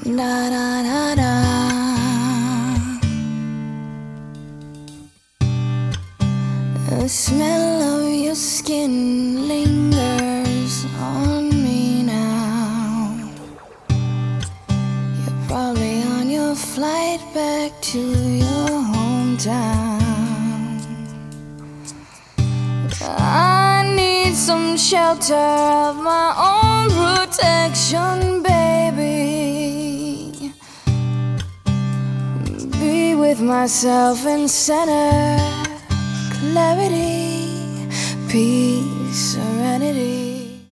Da da da da. The smell of your skin lingers on me now. You're probably on your flight back to your hometown. I need some shelter of my own protection, baby. Be with myself in center, clarity, peace, serenity.